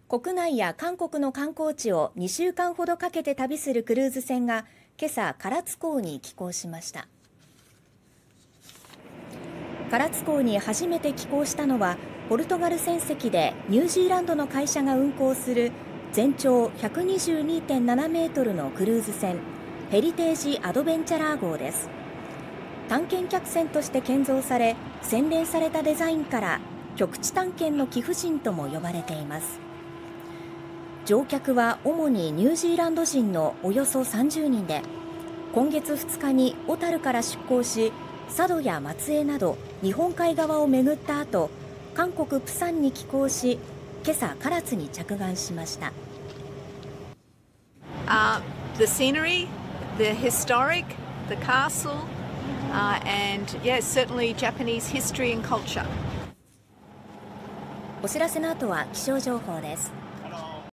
国内や韓国の観光地を2週間ほどかけて旅するクルーズ船が今朝唐津港に寄港しました。唐津港に初めて寄港したのはポルトガル船籍でニュージーランドの会社が運航する全長 122.7 メートルのクルーズ船ヘリテージアドベンチャラー号です。探検客船として建造され、洗練されたデザインから極地探検の貴婦人とも呼ばれています。乗客は主にニュージーランド人のおよそ30人で、今月2日に小樽から出港し、佐渡や松江など日本海側を巡った後、韓国プサンに寄港し、今朝唐津に着岸しました。 The scenery, the historic, the castle, and yes, certainly Japanese history and culture. お知らせの後は気象情報です。